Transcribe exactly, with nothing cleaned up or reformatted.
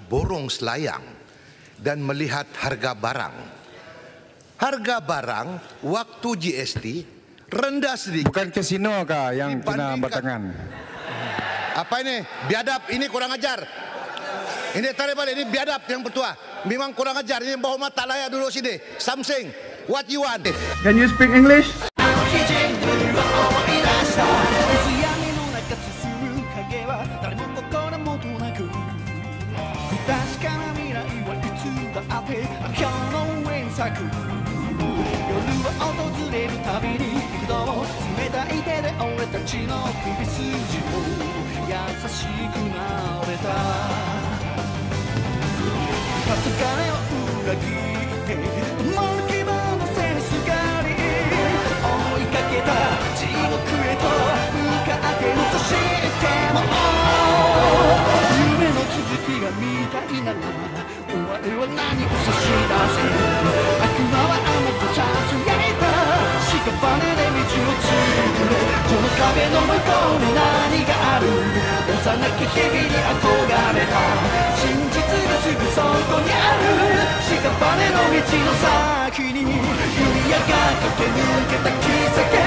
borong selayang dan melihat harga barang. Harga barang waktu G S T rendah sedikit. Bukan kasino kah yang kena Dibandingkan- batangan? Apa ini? Biadab, ini kurang ajar. Ini tarik balik, ini biadab yang bertuah. Memang kurang ajar, ini bawa mata layak duduk sini. Something, what you want? Can you speak English? Second